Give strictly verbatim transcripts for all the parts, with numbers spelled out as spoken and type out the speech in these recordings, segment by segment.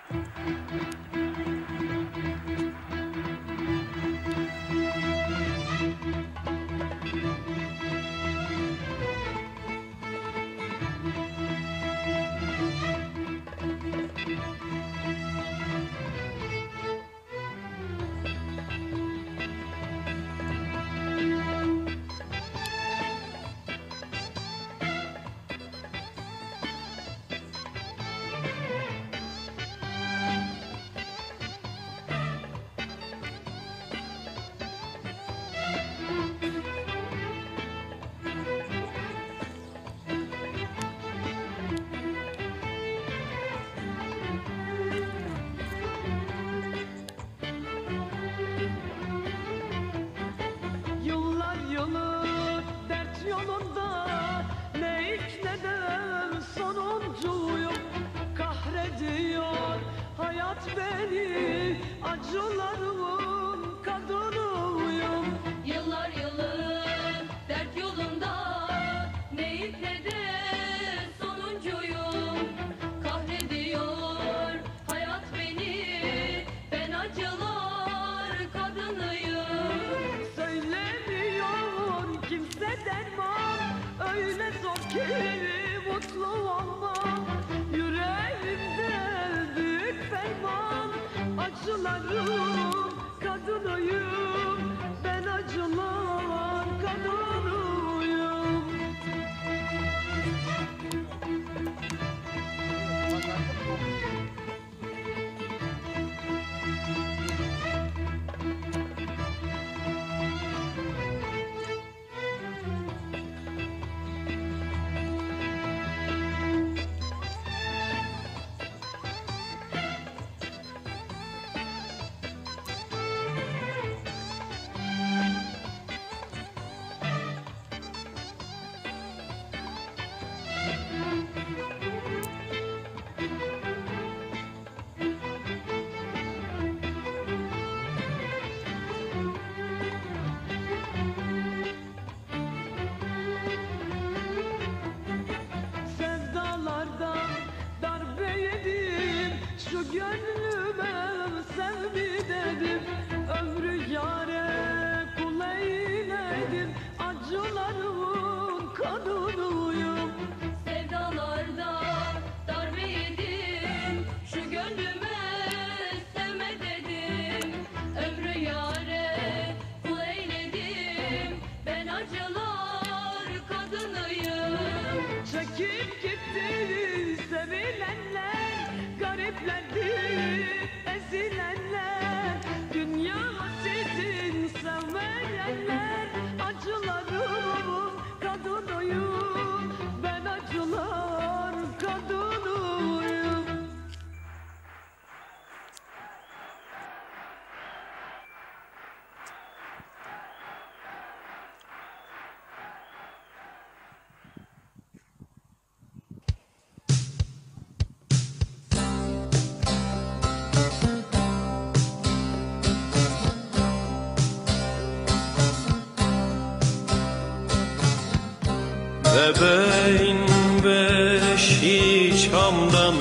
Bebeğin beşi çamdan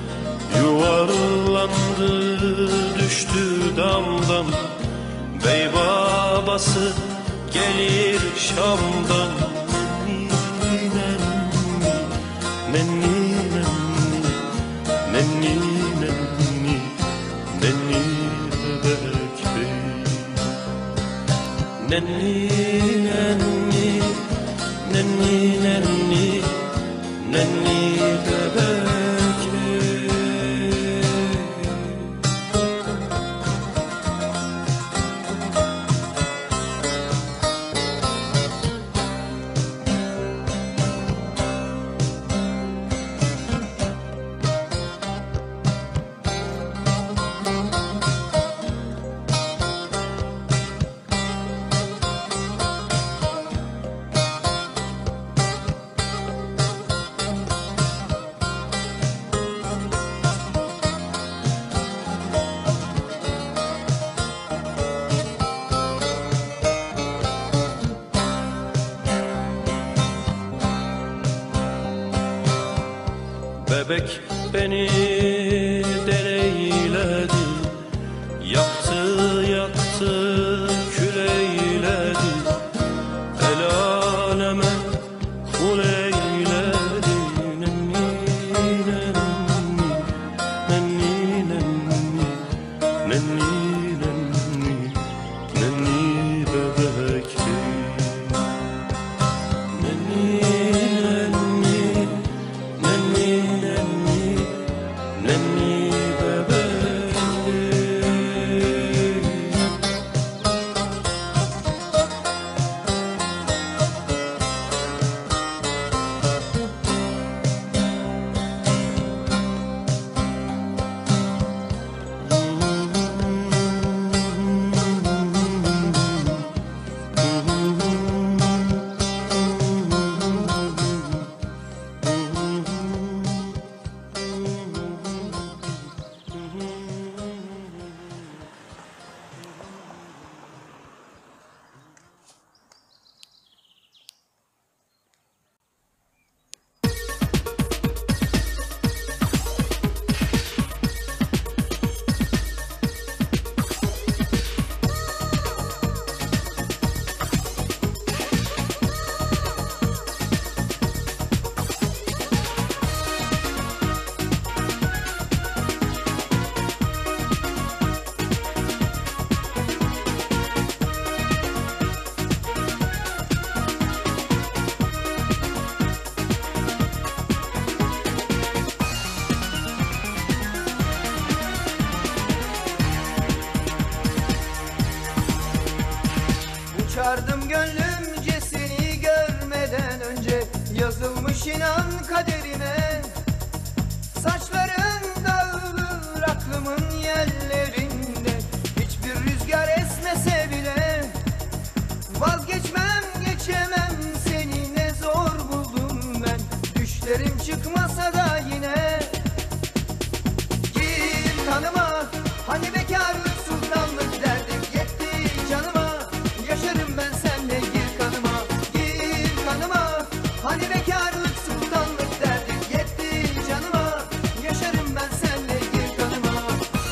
yuvarlandı, düştü damdan. Bey babası gelir Şam'dan. Nenni nenni, nenni nenni, nenni bebek bey. Nenni nenni, nenni nenni, nenni bebek. Bebek beni dereye yaktı yaktı kül eyledi, el aleme kul eyledi. Nenni nenni nenni nenni nenni nenni bebekti. Nenni nenni nenni nenni nenni bebekti. Uçardım gönlümce seni görmeden önce, yazılmış inan kaderime. Saçların dağılır aklımın yerlerinde, hiçbir rüzgar esmese bile vazgeçmem geçemem seni, ne zor buldum ben. Düşlerim çıkmasa da yine gir kanıma, hani bekarlık sultanlık derdik yetti canıma. Yaşarım ben senle, gir kanıma, gir kanıma. Hani bekarlık sultanlık derdik yetti canıma. Yaşarım ben senle, gir kanıma.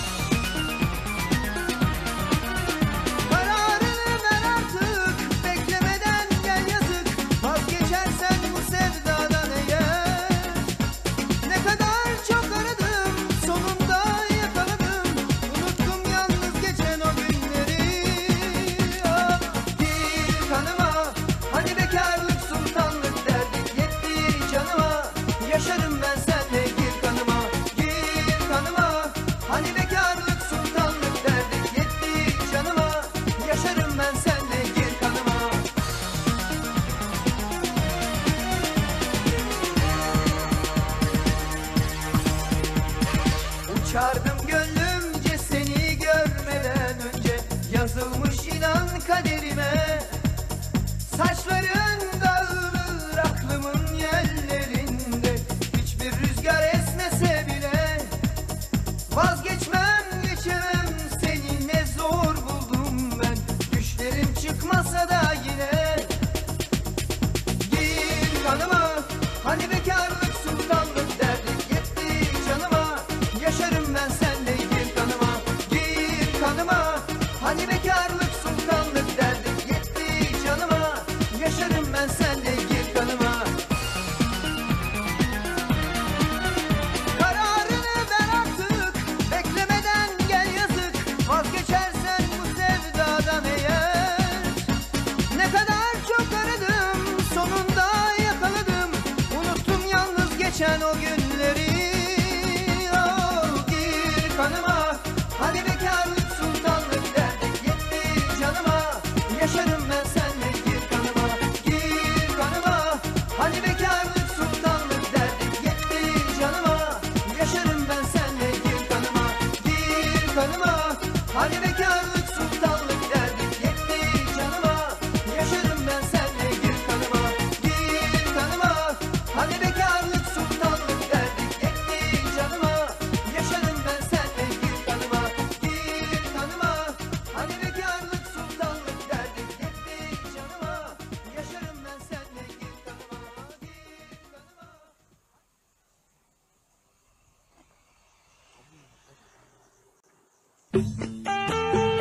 Kararını ver artık, beklemeden gel yazık. Vazgeçersen bu sevdadan eğer, ne kadar çok aradım sonunda yakaladım. Unuttum yalnız geçen o günleri. Ah, gir kanıma, hani bekarlık sultanlık derdik yetti canıma. Yaşarım ben senle, gir kanıma, gir kanıma. Hani bekarlık sultanlık derdik yetti canıma. Yaşarım ben senle, gir kanıma. Uçardım gönlümce seni görmeden önce, yazılmış inan kaderime. Saçların dağılır aklımın yerlerinde, hiçbir rüzgar esmese bile vazgeçmem geçemem seni, ne zor buldum ben. Düşlerim çıkmasa da yine gir kanıma, hani bekarlık sultanlık derdik yetti canıma. Yaşarım ben senle, gir kanıma, gir kanıma. Hani bekarlık sultanlık derdik yetti canıma. Yaşarım ben senle, gir kanıma. Kararını ver artık, beklemeden gel yazık. Vazgeçersen bu sevdadan eğer, ne kadar çok aradım sonunda yakaladım. Unuttum yalnız geçen o günleri. Oh, gir kanıma, hani bekarlık sultanlık derdik yetti canıma. Yaşarım ben senle, gir kanıma, gir kanıma. Hani bekarlık sultanlık derdik yetti canıma. Yaşarım ben senle, gir kanıma, gir kanıma. Hani bekarlık sultanlık derdik yetti canıma. Yaşarım ben senle, gir kanıma, gir kanıma. Hani bekarlık sultanlık derdik yetti canıma. Yaşarım ben senle, gir kanıma, gir kanıma. Hani bekarlık sultanlık derdik yetti canıma. Yaşarım ben senle, gir kanıma, gir kanıma.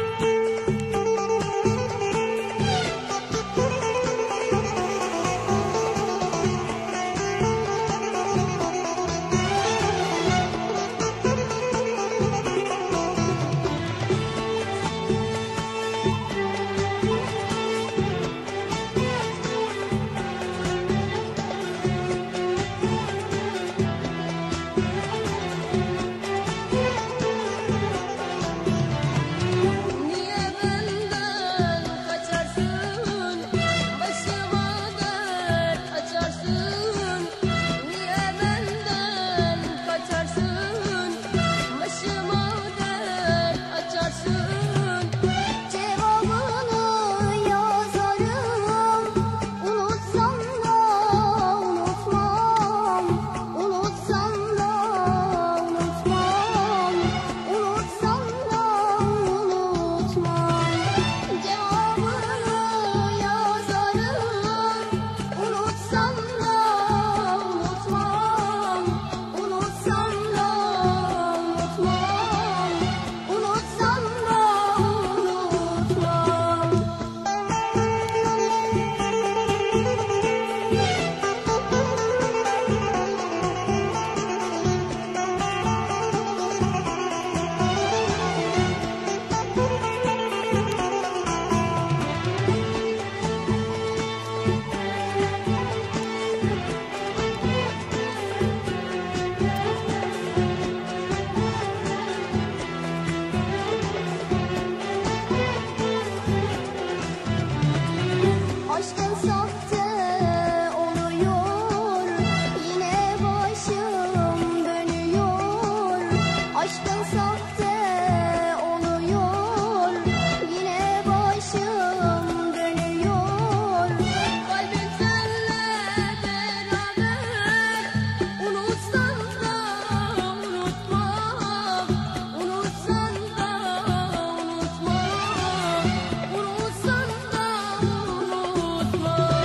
Aşkın sahte oluyor, yine başım dönüyor. Aşkın sahte oluyor, yine başım dönüyor. Kalbim senle beraber, unutsan da unutmam, unutsan da unutmam, unutsan da unutmam.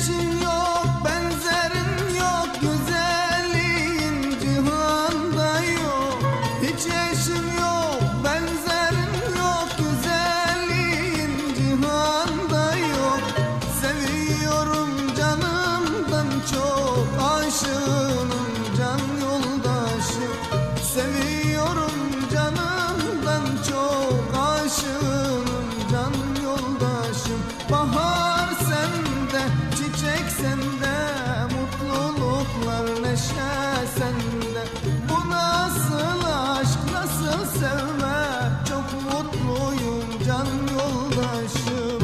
eşin yok, benzerin yok, güzelliğin cihanda yok. Hiç eşin yok, benzerin yok, güzelliğin cihanda yok. Seviyorum canımdan çok, aşığım can yoldaşım. Seviyorum canımdan çok, aşığım can yoldaşım. Bahar sende, çiçek sende, mutluluklar neşe sende. Bu nasıl aşk, nasıl sevme, çok mutluyum can yoldaşım.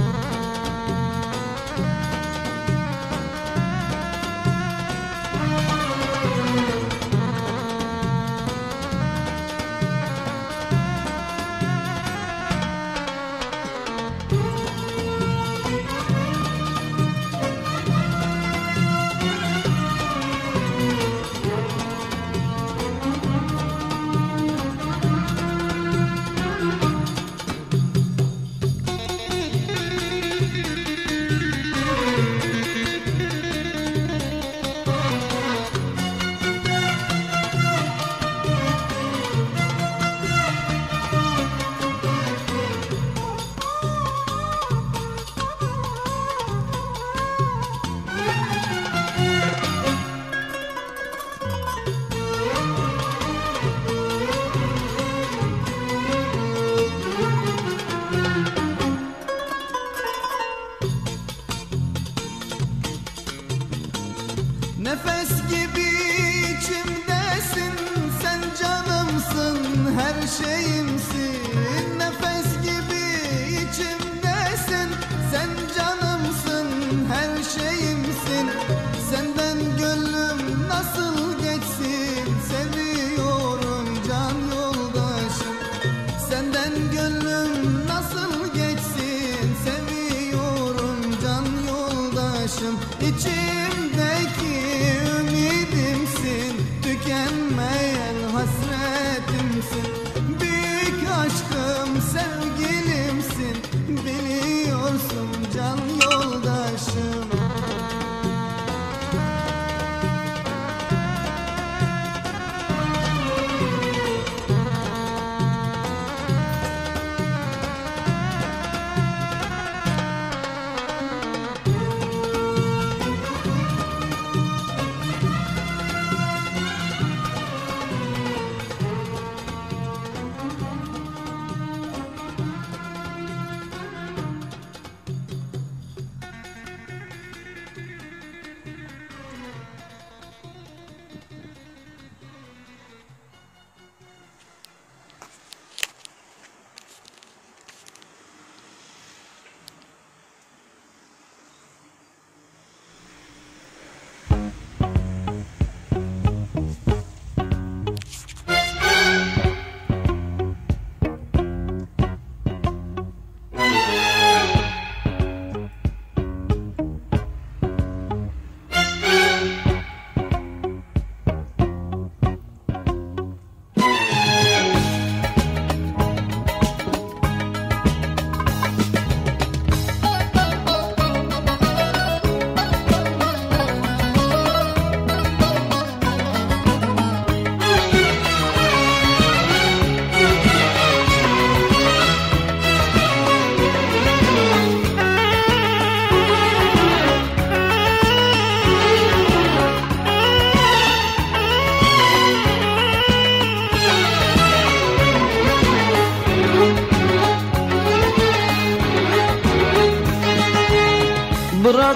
Nefes gibi içimdesin, sen canımsın, her şeyimsin. Nefes gibi içimdesin, sen canımsın, her şeyimsin. Senden gönlüm nasıl geçsin, seviyorum can yoldaşım. Senden gönlüm nasıl geçsin, seviyorum can yoldaşım. İçimdeki ümidimsin, tükenmeyen hasretimsin. Büyük aşkım, sevgilimsin, biliyorsun can yoldaşım. Bırak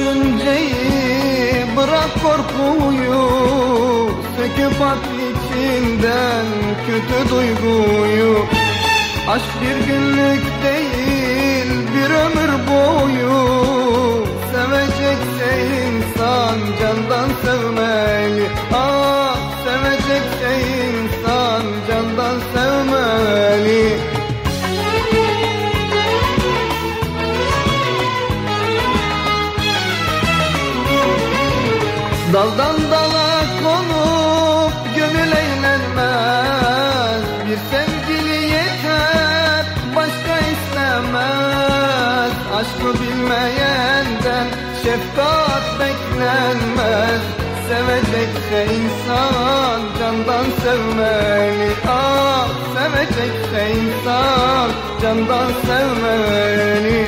düşünceyi, bırak korkuyu, söküp at içinden kötü duyguyu. Aşk bir günlük değil, bir ömür boyu. Sevecekse insan candan sevmeli. Ah, sevecekse insan candan sevmeli. Daldan dala konup gönül eğlenmez. Bir sevgili yeter, başka istemez. Aşkı bilmeyenden şefkat beklenmez. Sevecekse insan candan sevmeli. Ah, sevecekse insan candan sevmeli.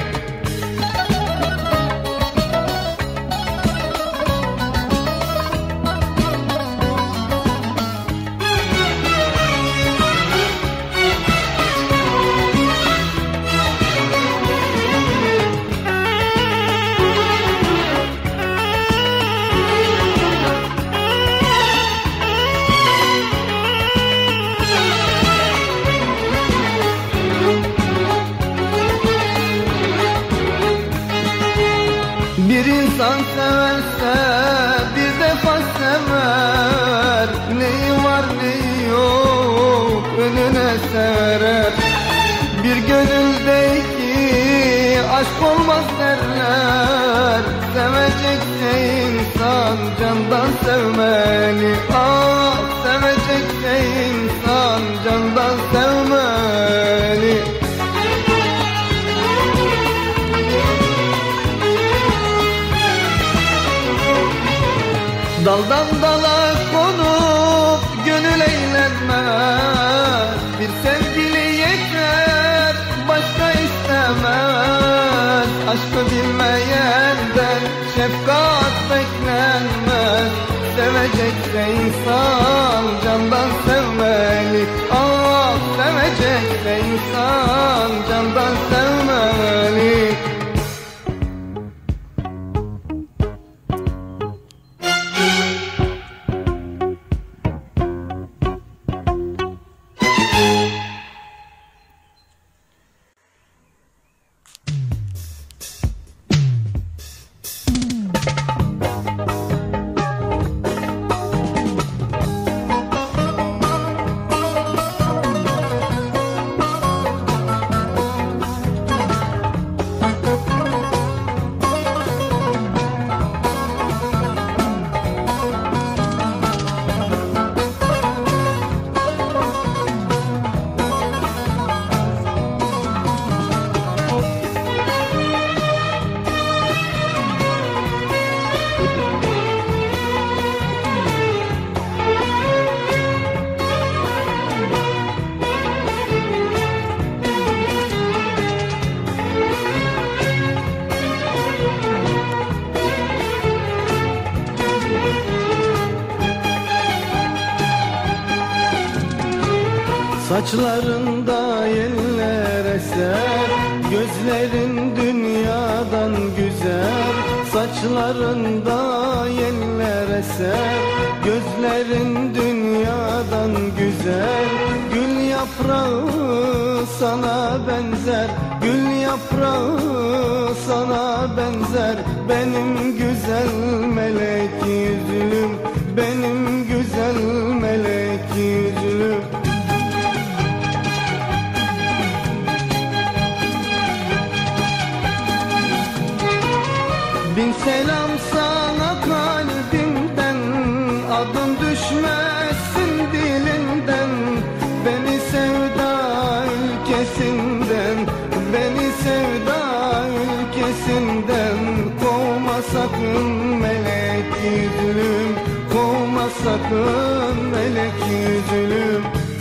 Bir insan severse bir defa sever. Neyi var neyi yok önüne serer. Bir gönüldeki aşk olmaz derler. Sevecekse insan candan sevmeli. Ah, sevecekse insan candan sevmeli. Daldan dala konup gönül eğlenmez. Bir sevgili yeter, başka istemez. Aşkı bilmeyenden şefkat beklenmez. Sevecekse insan candan sevmeli. Ah, sevecekse insan candan sevmeli. Saçlarında yeller eser, gözlerin dünyadan güzel. Saçlarında yeller eser, gözlerin dünyadan güzel. Gül yaprağı sana benzer, gül yaprağı sana benzer. Benim güzel melek yüzlüm, benim güzel melek yüzlüm. Bin selam sana kalbimden, adım düşmesin dilinden. Beni sevda ülkesinden, beni sevda ülkesinden kovma sakın melek yüzlüm, kovma sakın melek yüzlüm.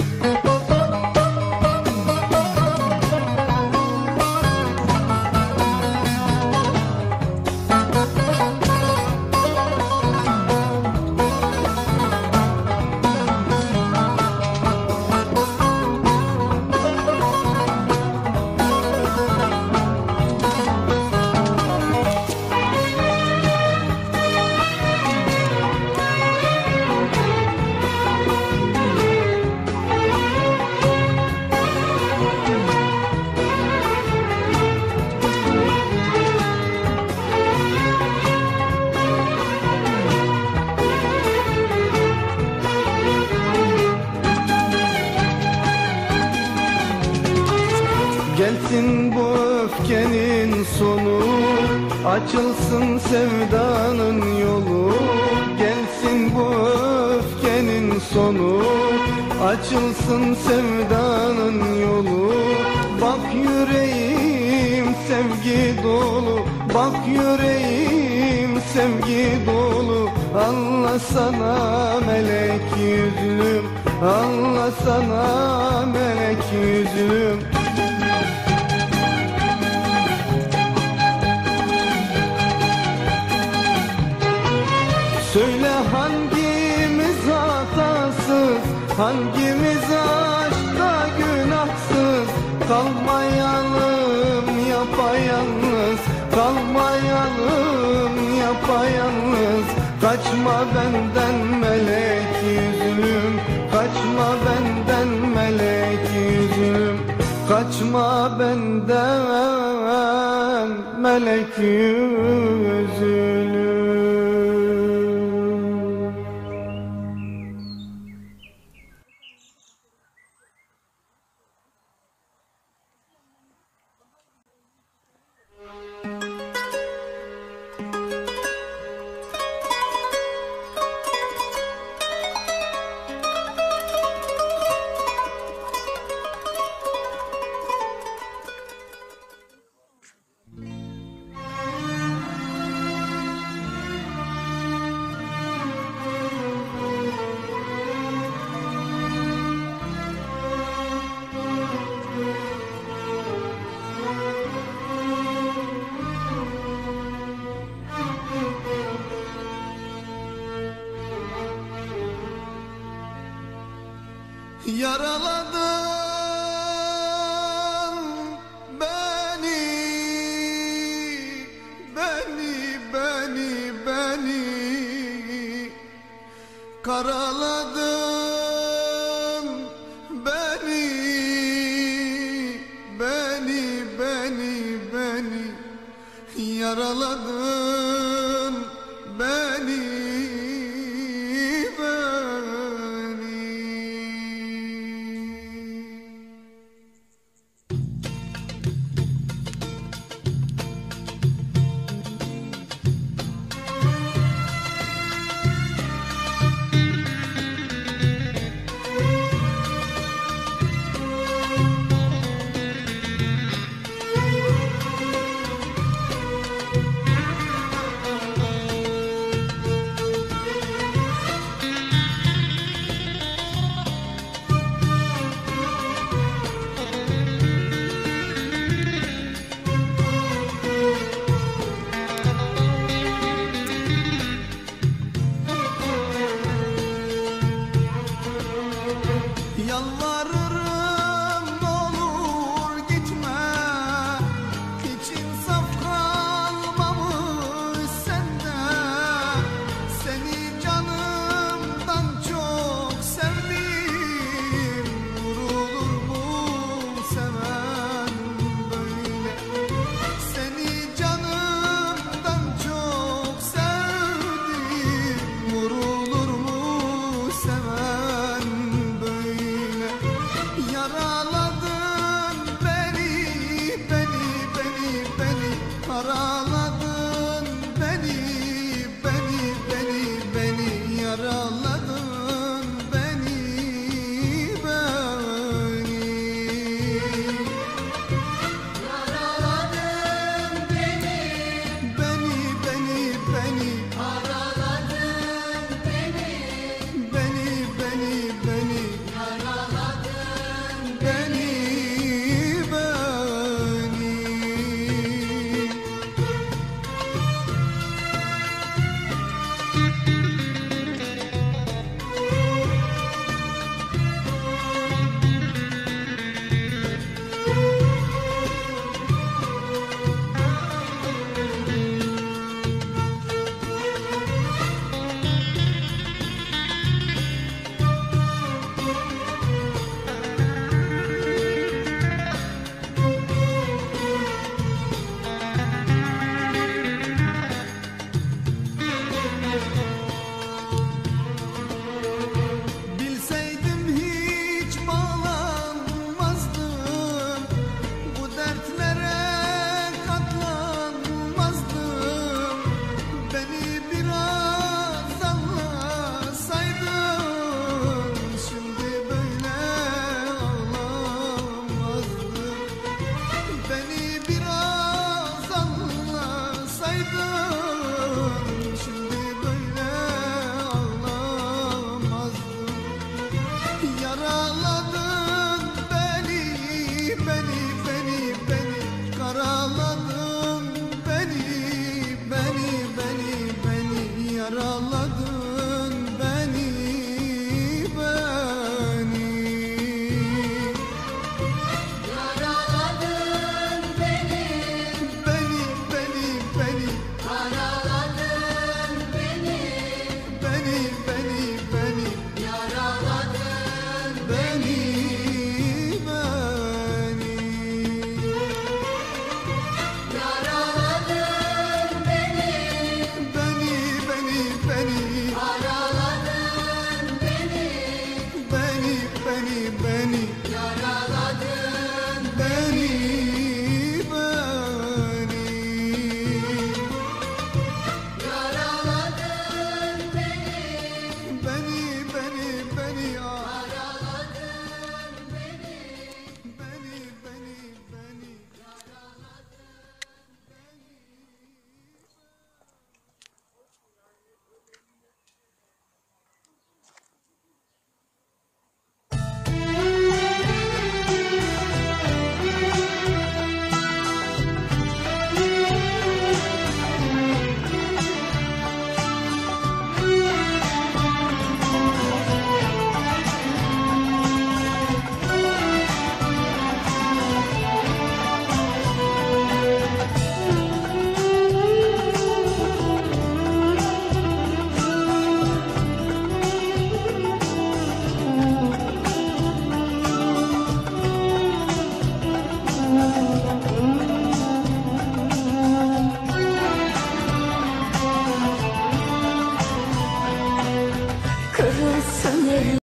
Gelsin bu öfkenin sonu, açılsın sevdanın yolu. Gelsin bu öfkenin sonu, açılsın sevdanın yolu. Bak yüreğim sevgi dolu, bak yüreğim sevgi dolu. Anlasana melek yüzlüm, anlasana melek yüzlüm. Söyle hangimiz hatasız, hangimiz aşkta günahsız? Kalmayalım yapayalnız, kalmayalım yapayalnız. Kaçma benden melek yüzlüm, kaçma benden melek yüzlüm. Kaçma benden melek yüzlüm. Yaraladın beni, beni, beni, beni. Karaladın beni, beni, beni, beni. Yaraladın